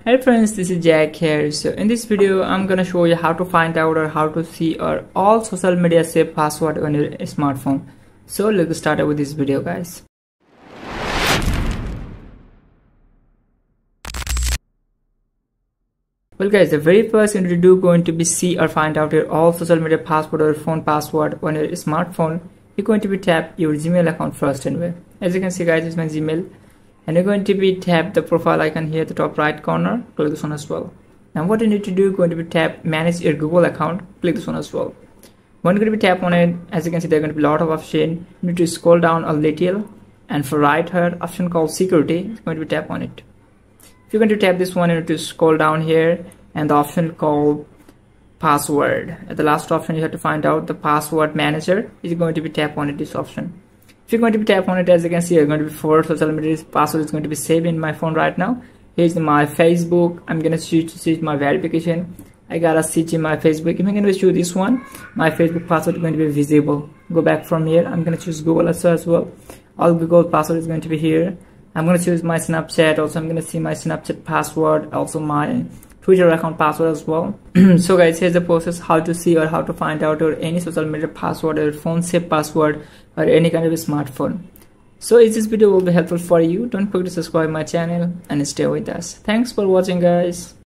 Hey friends, this is Jack here. So in this video, I'm gonna show you how to find out or how to see all social media saved password on your smartphone. So let's get started with this video, guys. Well guys, the very first thing to do going to be see or find out your all social media password or phone password on your smartphone. You're going to be tap your Gmail account first anyway. As you can see guys, it's my Gmail. And you're going to be tap the profile icon here at the top right corner. Click this one as well. Now what you need to do, going to be tap manage your Google account. Click this one as well. When you're going to be tap on it, as you can see, there are going to be a lot of options. You need to scroll down a little, and for right here option called security, it's going to be tap on it. If you're going to tap this one, you need to scroll down here, and the option called password. At the last option, you have to find out the password manager. Is going to be tap on it, this option. If you're going to be tap on it, as you can see, you're going to be 4 social media password is going to be saved in my phone right now. Here's my Facebook. I'm gonna choose my verification. I gotta switch in my Facebook. If I'm gonna choose this one, my Facebook password is going to be visible. Go back from here. I'm gonna choose Google as well. All Google password is going to be here. I'm gonna choose my Snapchat. Also, I'm gonna see my Snapchat password. Also, my Twitter account password as well. So guys, here's the process how to see or how to find out or any social media password or phone saved password or any kind of a smartphone. So if this video will be helpful for you, don't forget to subscribe my channel and stay with us. Thanks for watching guys.